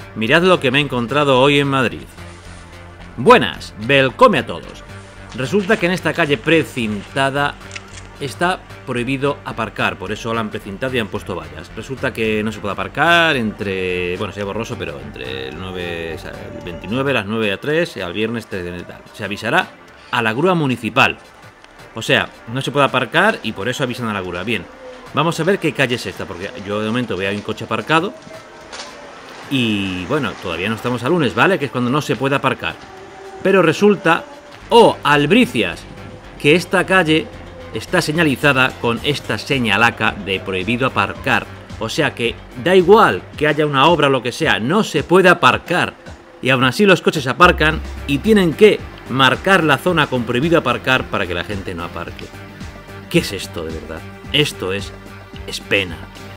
Mirad lo que me he encontrado hoy en Madrid. Buenas, welcome a todos. Resulta que en esta calle precintada está prohibido aparcar, por eso la han precintado y han puesto vallas. Resulta que no se puede aparcar entre, bueno, sería borroso, pero entre el 9, el 29, las 9 a 3 y al viernes 3 de tal. Se avisará a la grúa municipal. O sea, no se puede aparcar y por eso avisan a la grúa. Bien, vamos a ver qué calle es esta, porque yo de momento veo un coche aparcado. Y bueno, todavía no estamos a lunes, ¿vale? Que es cuando no se puede aparcar. Pero resulta, albricias, que esta calle está señalizada con esta señalaca de prohibido aparcar. O sea que da igual que haya una obra o lo que sea, no se puede aparcar. Y aún así los coches aparcan y tienen que marcar la zona con prohibido aparcar para que la gente no aparque. ¿Qué es esto de verdad? Esto es pena.